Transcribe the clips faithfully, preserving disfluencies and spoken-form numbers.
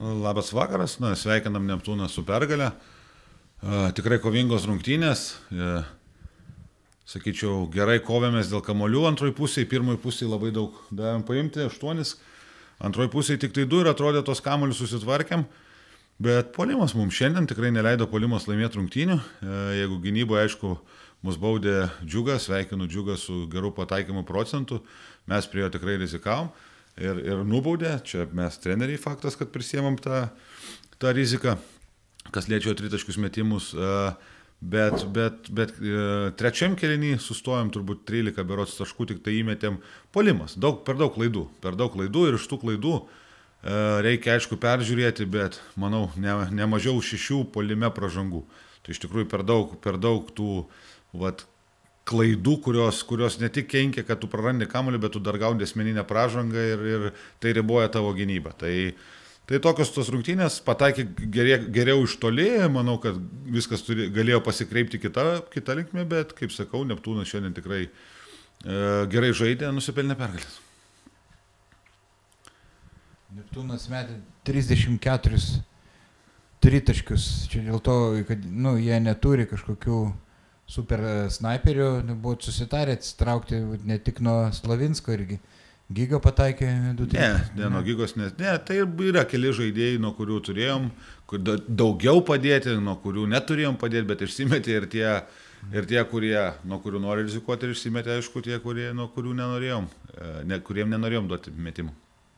Labas vakaras, na, sveikinam Neptūną su pergalė. Tikrai kovingos rungtynės. Sakyčiau, gerai kovėmės dėl kamolių antroji pusėje, pirmoji pusėje labai daug davėm paimti, aštuonis. Antroji pusėje tik tai du ir atrodė tos kamolius susitvarkėm. Bet polimas mums šiandien tikrai neleido polimas laimėti rungtynių. Jeigu gynyboje, aišku, mus baudė Džiugas, sveikinu Džiugą su geru pataikymu procentu, mes prie jo tikrai rizikavom. Ir, ir nubaudė, čia mes treneriai faktas, kad prisiemam tą, tą riziką, kas liečia tritaškius metimus, bet, bet, bet trečiam kėlinį sustojom turbūt trylika berods taškų, tik tai įmetėm polimas, daug, per daug klaidų, per daug klaidų ir iš tų klaidų reikia aišku peržiūrėti, bet manau ne, ne mažiau šešių polime pražangų. Tai iš tikrųjų per daug, per daug tų vat, klaidų, kurios, kurios ne tik kenkia, kad tu prarandi kamuolį, bet tu dar gauni asmeninę pražangą ir, ir tai riboja tavo gynybą. Tai, tai tokios tos rungtynės, pataikė gerie, geriau iš toli, manau, kad viskas turi, galėjo pasikreipti kitą, kitą linkmę, bet, kaip sakau, Neptūnas šiandien tikrai e, gerai žaidė, nusipelnė pergalės. Neptūnas metė trisdešimt keturis tritaškius, čia dėl to, kad nu, jie neturi kažkokių super snaiperių, buvo susitarę atsitraukti ne tik nuo Slavinsko irgi. Giga pataikė du tritaškius. Ne, ne, nuo Gygos, ne, ne, tai yra keli žaidėjai, nuo kurių turėjom, kur daugiau padėti, nuo kurių neturėjom padėti, bet išsimetė ir tie, ir tie kurie, nuo kurių nori rizikuoti, ir išsimetė, aišku, tie, kurie, nuo kurių nenorėjom, ne, kuriem nenorėjom duoti metimų.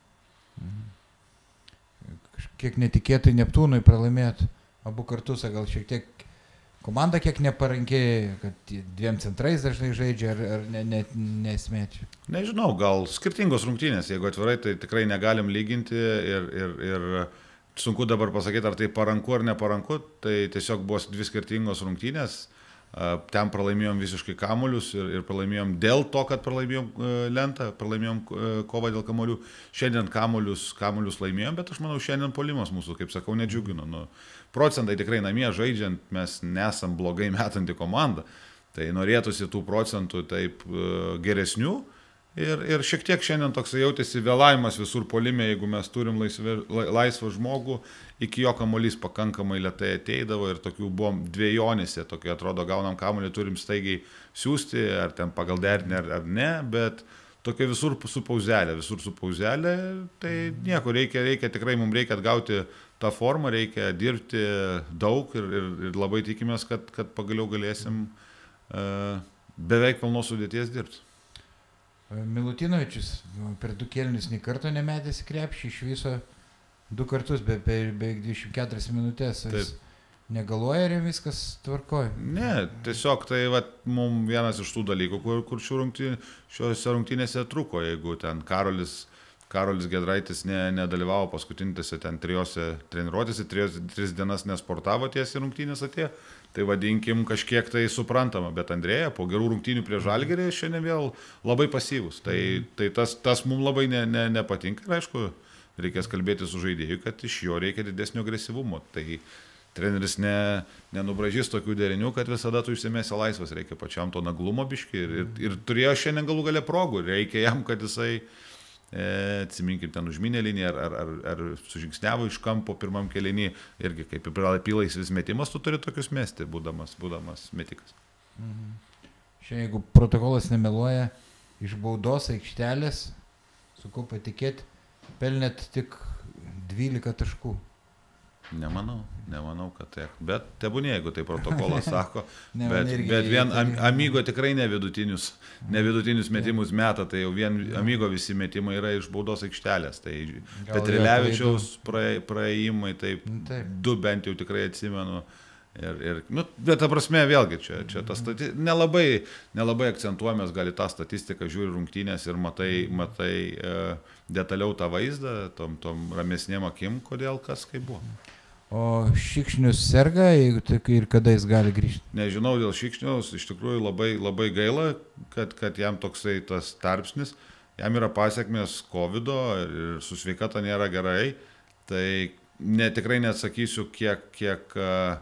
Kiek netikėtai Neptūnui pralaimėti abu kartus, gal šiek tiek komanda kiek neparankė, kad dviem centrais dažnai žaidžia, ar, ar ne, ne, nesmečia? Nežinau, gal skirtingos rungtynės, jeigu atvirai, tai tikrai negalim lyginti ir, ir, ir sunku dabar pasakyti, ar tai paranku ar neparanku, tai tiesiog buvo dvi skirtingos rungtynės, ten pralaimėjom visiškai kamuolius ir, ir pralaimėjom dėl to, kad pralaimėjom lentą, pralaimėjom kovą dėl kamuolių, šiandien kamuolius, kamuolius laimėjom, bet aš manau, šiandien polimas mūsų, kaip sakau, nedžiugino. Nu, procentai tikrai namie žaidžiant, mes nesam blogai metanti komanda, tai norėtųsi tų procentų taip geresnių ir, ir šiek tiek šiandien toks jautėsi vėlavimas visur polime, jeigu mes turim laisvę, laisvą žmogų, iki jo kamuolys pakankamai lėtai ateidavo ir tokių buvom dviejonėse, tokie atrodo gaunam kamuolį, turim staigiai siūsti, ar ten pagal derinį ar, ar ne, bet tokia visur su pauzelė, visur su pauzelė, tai nieko, reikia, reikia tikrai mums reikia atgauti tą formą, reikia dirbti daug ir, ir, ir labai tikimės, kad, kad pagaliau galėsim uh, beveik pilnos sudėties dirbti. Milutinovičius per du kėlinius nei karto nemetėsi krepšį, iš viso du kartus, be, be, beveik dvidešimt keturias minutės. Jis negaluoja ir viskas tvarkoja? Ne, tiesiog tai vat, mums vienas iš tų dalykų, kur, kur rungtynė, šiose rungtynėse truko, jeigu ten Karolis, Karolis Gedraitis ne, nedalyvavo paskutinėse ten trijose treniruotėse, trijos, tris dienas nesportavo tiesiai rungtynės atėjo. Tai vadinkim kažkiek tai suprantama, bet Andrėja po gerų rungtynių prie Žalgirį šiandien vėl labai pasyvus. Tai, tai tas, tas mums labai ne, ne, nepatinka ir aišku, reikės kalbėti su žaidėju, kad iš jo reikia didesnio agresyvumo. Tai treneris ne, nenubražys tokių derinių, kad visada tu išsimėsi laisvas, reikia pačiam to naglumo biškį ir, ir, ir turėjo šiandien galų gale progų, reikia jam, kad jisai E, atsiminkim ten užminę liniją ar, ar, ar, ar sužingsniavo iš kampo pirmam kėlinį, irgi kaip pilais vis metimas, tu turi tokius mesti, būdamas, būdamas metikas. Mhm. Šiandien, jeigu protokolas nemeluoja, iš baudos aikštelės, sakau patikėti, pelnėt tik dvylika taškų. Nemanau, nemanau, kad tiek. Bet tebūnė, jeigu tai protokolas sako, ne, bet, bet vien am, Amigo tikrai ne vidutinius, ne vidutinius metimus meta, tai jau vien Amigo visi metimai yra iš baudos aikštelės. Tai Petrilevičiaus praėjimai, taip, taip, du bent jau tikrai atsimenu. Ir, ir, nu, bet ta prasme vėlgi, čia, čia ta stati... nelabai, nelabai akcentuojamės gal į tą statistiką, žiūri rungtynės ir matai, matai e, detaliau tą vaizdą, tom, tom ramesnėm akim, kodėl kas kaip buvo. O Šikšnius serga, jeigu tik ir kada jis gali grįžti? Nežinau, dėl Šikšniaus iš tikrųjų labai, labai gaila, kad, kad jam toksai tas tarpsnis, jam yra pasiekmės kovido ir su sveikata nėra gerai, tai ne, tikrai neatsakysiu, kiek, kiek,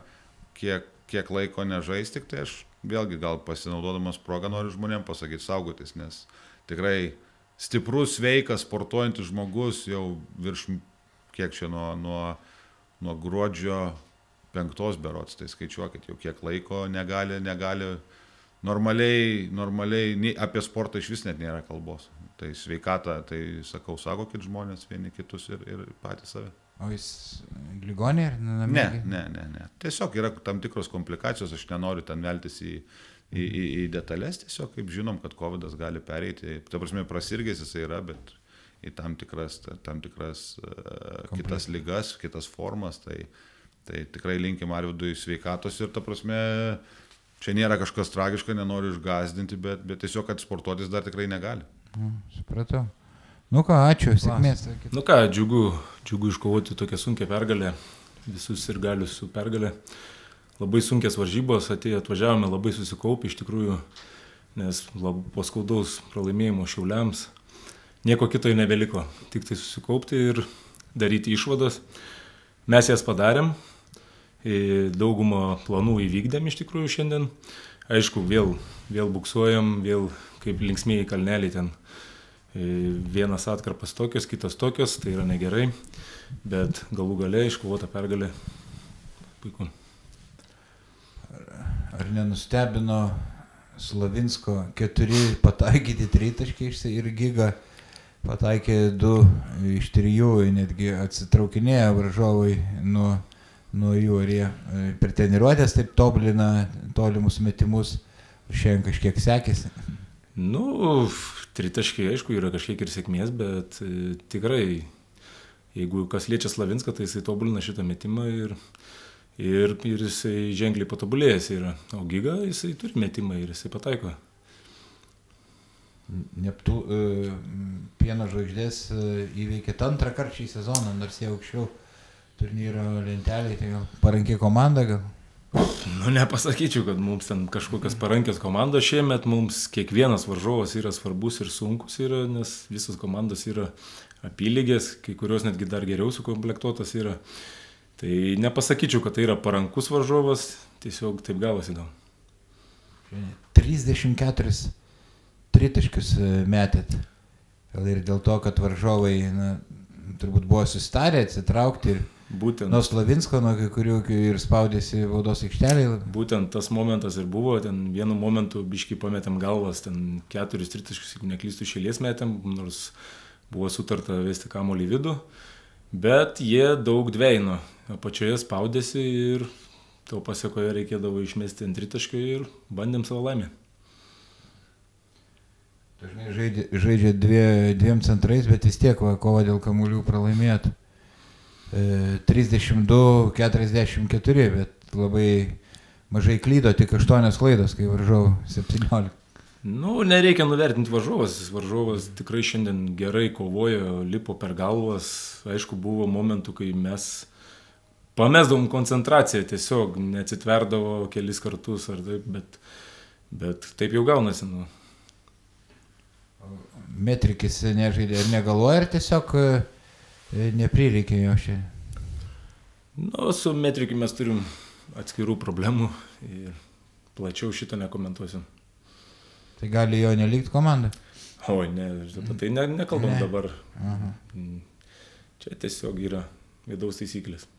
kiek, kiek laiko nežais, tik tai aš vėlgi gal pasinaudodamas progą noriu žmonėms pasakyti saugotis, nes tikrai stiprus, sveikas, sportuojantis žmogus jau virš kiek čia nuo, nuo, nuo gruodžio penktos berods, tai skaičiuokit, jau kiek laiko negali, negali normaliai, normaliai, nei apie sportą iš vis net nėra kalbos. Tai sveikata, tai sakau, sakokit žmonės vieni kitus ir, ir patys save. O jis ligonė ar namie? Ne, ne, ne, ne. Tiesiog yra tam tikros komplikacijos, aš nenoriu ten veltis į, į, į, į detalės, tiesiog kaip žinom, kad kovidas gali pereiti, ta prasme prasirgęs jisai yra, bet į tam tikras, tam tikras uh, kitas ligas, kitas formas, tai, tai tikrai linkim Arvydui sveikatos ir ta prasme, čia nėra kažkas tragiška, nenoriu išgazdinti, bet, bet tiesiog, kad sportuotis dar tikrai negali. Mm, supratau. Nu ką, ačiū, sėkmės. Nu ką, džiugu, džiugu iškovoti tokią sunkę pergalę, visus ir galius su pergalė. Labai sunkias varžybos, atėjo, atvažiavome labai susikaupę iš tikrųjų, nes lab, po skaudaus pralaimėjimo Šiauliams nieko kito jau nebeliko, tik tai susikaupti ir daryti išvadas. Mes jas padarėm, daugumą planų įvykdėm iš tikrųjų šiandien. Aišku, vėl, vėl buksuojam, vėl kaip linksmieji kalneliai ten. Vienas atkarpas tokios, kitos tokios, tai yra negerai, bet galų gale iškovota pergalė. Puiku. Ar nenustebino Slavinsko keturi pataikyti tritaškiai ir Giga pataikė du iš trijų, netgi atsitraukinėja varžovai nuo, nuo jų, ar jie per treniruotės taip tobulina tolimus metimus, šiandien kažkiek sekėsi? Nu, tritaškiai, aišku, yra kažkiek ir sėkmės, bet e, tikrai, jeigu kas liečia Slavinską, tai jisai tobulina šitą metimą ir, ir, ir jisai ženkliai patobulėjęs yra. O Giga, jisai turi metimą ir jisai pataiko. Neptų, e, Pieno žvaigždės e, įveikė antrą kartą šį sezoną, nors jie aukščiau turnyro lentelėje, tai gal parankiai komanda gal? Nu, nepasakyčiau, kad mums ten kažkokios parankios komandos šiemet, mums kiekvienas varžovas yra svarbus ir sunkus yra, nes visos komandos yra apylygės, kai kurios netgi dar geriau sukomplektuotas yra. Tai nepasakyčiau, kad tai yra parankus varžovas, tiesiog taip gavosi gal. trisdešimt keturis tritaškius metėt. Gal ir dėl to, kad varžovai, na, turbūt buvo susitarę atsitraukti ir Būtent, nuo Slavinsko, nuo kai kurių ir spaudėsi baudos aikštelėje. Būtent tas momentas ir buvo, ten vienu momentu biškai pametėm galvas, ten keturis tritaškius, jeigu neklystų iš eilės metėm, nors buvo sutarta vesti kamuolį į vidų, bet jie daug dveino, apačioje spaudėsi ir to pasiekoje reikėdavo išmesti ant tritaškio ir bandėm savo laimę. Dažnai žaidžia, žaidžia dvie, dviem centrais, bet vis tiek va, kova dėl kamuolių pralaimėtų. trisdešimt du keturiasdešimt keturi, bet labai mažai klydo, tik aštuonios klaidos, kai varžovų septyniolika. Nu, nereikia nuvertinti varžovas, varžovas tikrai šiandien gerai kovojo, lipo per galvas, aišku, buvo momentų, kai mes pamesdavom koncentraciją, tiesiog neatsitverdavo kelis kartus ar taip, bet, bet taip jau gaunasi. Nu. Metrikis nežaidė ir negalvoja, ar tiesiog neprireikė jo šiandien? Nu, su metrikiu mes turim atskirų problemų ir plačiau šitą nekomentuosiu. Tai gali jo nelikti komanda? Oi, ne, apie tai ne, nekalbam ne. dabar. Aha. Čia tiesiog yra vidaus taisyklės.